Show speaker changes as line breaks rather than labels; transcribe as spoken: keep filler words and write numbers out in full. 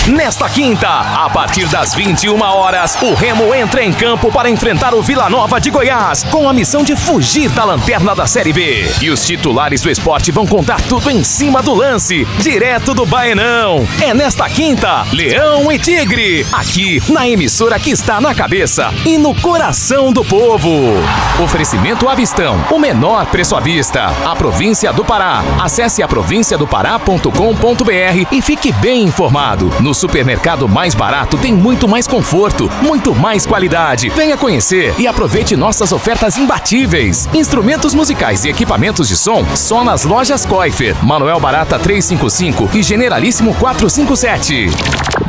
Nesta quinta, a partir das vinte e uma horas, o Remo entra em campo para enfrentar o Vila Nova de Goiás, com a missão de fugir da lanterna da Série B. E os titulares do esporte vão contar tudo em cima do lance, direto do Baenão. É nesta quinta, Leão e Tigre, aqui na emissora que está na cabeça e no coração do povo. Oferecimento Avistão, o menor preço à vista. A província do Pará. Acesse a província do pará ponto com ponto br e fique bem informado. No supermercado mais barato tem muito mais conforto, muito mais qualidade. Venha conhecer e aproveite nossas ofertas imbatíveis. Instrumentos musicais e equipamentos de som só nas lojas Koifer, Manuel Barata trezentos e cinquenta e cinco e Generalíssimo quatrocentos e cinquenta e sete.